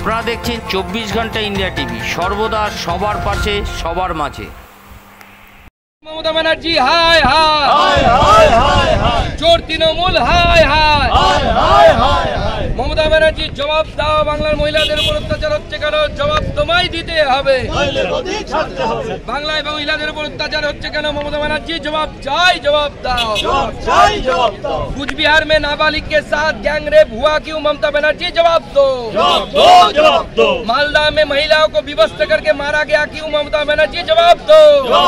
আপনারা দেখছেন 24 ঘন্টা ইন্ডিয়া টিভি, সর্বদা সবার পাশে সবার মাঝে। মমতা ব্যানার্জি হায় হায় হায় হায় হায় হায়, চোর তৃণমূল হায় হায় হায় হায় হায় হায়। মমতা ব্যানার্জি জবাব দাও, বাংলার মহিলাদের উপর অত্যাচার হচ্ছে কেন? জবাব তোমায় দিতে হবে। বাংলায় মহিলাদের উপর অত্যাচার হচ্ছে কেন? মমতা ব্যানার্জি জবাব চাই, জবাব দাও। कुचबिहार में नाबालिग के साथ गैंग रेप हुआ क्यों? ममता बनर्जी जवाब दो। मालदा में महिलाओं को विवस्त्र करके मारा गया क्यों? ममता बनर्जी जवाब दो।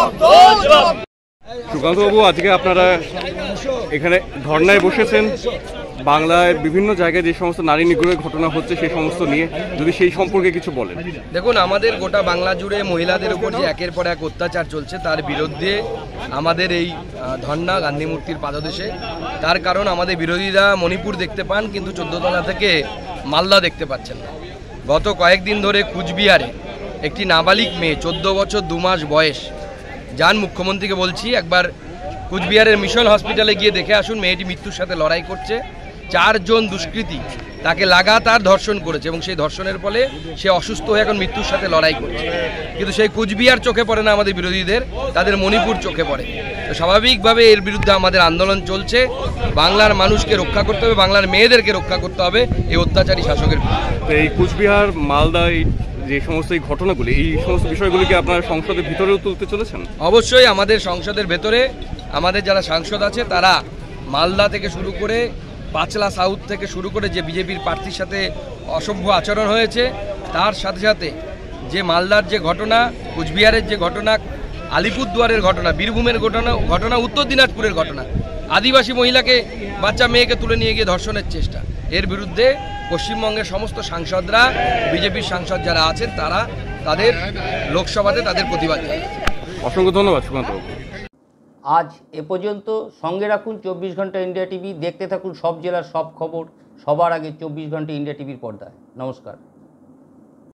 সুকান্ত বাবু, আজকে আপনারা এখানে ধর্নায় বসেছেন বাংলায় বিভিন্ন জায়গায় যে সমস্ত নারী নিগ্রহের ঘটনা হচ্ছে সেই সমস্ত নিয়ে, যদি সেই সম্পর্কে কিছু বলেন। দেখুন, আমাদের গোটা বাংলা জুড়ে মহিলাদের উপর যে একের পর এক অত্যাচার চলছে তার বিরুদ্ধে আমাদের এই ধর্না গান্ধী মূর্তির পাদদেশে। তার কারণ আমাদের বিরোধীরা মণিপুর দেখতে পান কিন্তু 14তলা থেকে মালদা দেখতে পাচ্ছেন না। গত কয়েকদিন ধরে কুচবিহারে একটি নাবালিক মেয়ে 14 বছর 2 মাস বয়স, যান মুখ্যমন্ত্রীকে বলছি একবার কুচবিহারের মিশন হসপিটালে গিয়ে দেখে আসুন। মেয়েটি মৃত্যুর সাথে লড়াই করছে। 4 জন দুষ্কৃতী তাকে লাগাতার ধর্ষণ করেছে এবং সেই ধর্ষণের ফলে সে অসুস্থ হয়ে এখন মৃত্যুর সাথে লড়াই করছে। কিন্তু সেই কুচবিহার চোখে পড়ে না আমাদের বিরোধীদের, তাদের মণিপুর চোখে পড়ে। তো স্বাভাবিকভাবে এর বিরুদ্ধে আমাদের আন্দোলন চলছে। বাংলার মানুষকে রক্ষা করতে হবে, বাংলার মেয়েদেরকে রক্ষা করতে হবে এই অত্যাচারী শাসকের বিরুদ্ধে। এই কুচবিহার মালদায় যে সমস্ত এই ঘটনাগুলি, এই সমস্ত বিষয়গুলিকে আপনারা সংসদের ভিতরেও তুলতে চলেছেন? অবশ্যই আমাদের সংসদের ভেতরে আমাদের যারা সাংসদ আছে তারা মালদা থেকে শুরু করে পাঁচলা সাউথ থেকে শুরু করে যে বিজেপির প্রার্থীর সাথে অসভ্য আচরণ হয়েছে, তার সাথে সাথে যে মালদার যে ঘটনা, কুচবিহারের যে ঘটনা, আলিপুরদুয়ারের ঘটনা, বীরভূমের ঘটনা, উত্তর দিনাজপুরের ঘটনা, আদিবাসী মহিলাকে বাচ্চা মেয়েকে তুলে নিয়ে গিয়ে ধর্ষণের চেষ্টা, এর বিরুদ্ধে পশ্চিমবঙ্গের সমস্ত সাংসদরা, বিজেপির সাংসদ যারা আছেন তারা তাদের লোকসভাতে তাদের প্রতিবাদ জানাচ্ছে। অসংখ্য ধন্যবাদ সুকান্ত বাবু। আজ এ পর্যন্ত। সঙ্গে রাখুন 24 ঘন্টা ইন্ডিয়া টিভি। দেখতে থাকুন সব জেলার সব খবর সবার আগে 24 ঘন্টা ইন্ডিয়া টিভির পর্দায়। নমস্কার।